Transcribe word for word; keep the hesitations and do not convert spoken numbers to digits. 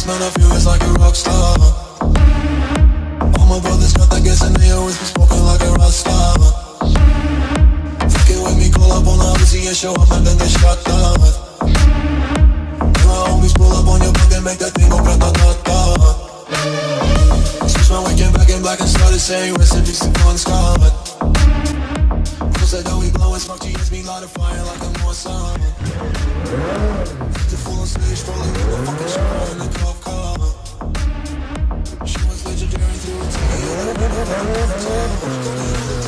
man, I feel it's like a rock star. All my brothers got that gas and they always be smoking like a rock star. Fucking with me, call up on the Uzi and show up and then get shot down. And my homies pull up on your block and make that thing go grata-ta-ta. Switch my weekend back in black and started saying recipes to Bon Scott. Cause I know we blowing smoke, G S me light a fire like a North Sun. The full on stage, rolling with the fucking show in the cop car. She was legendary through a T V.